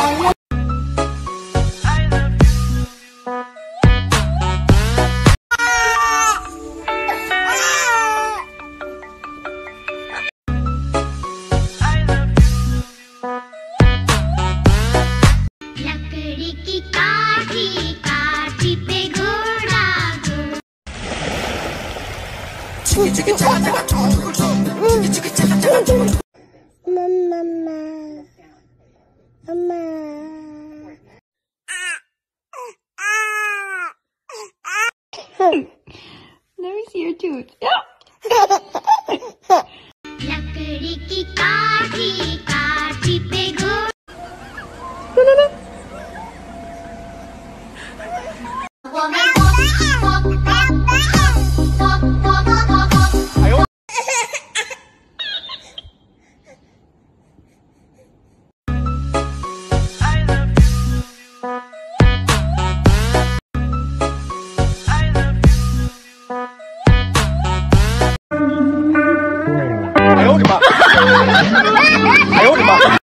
Let me see your tooth. लकड़ी की काठी काठी पे 哎呦我的妈！哎呦我的妈！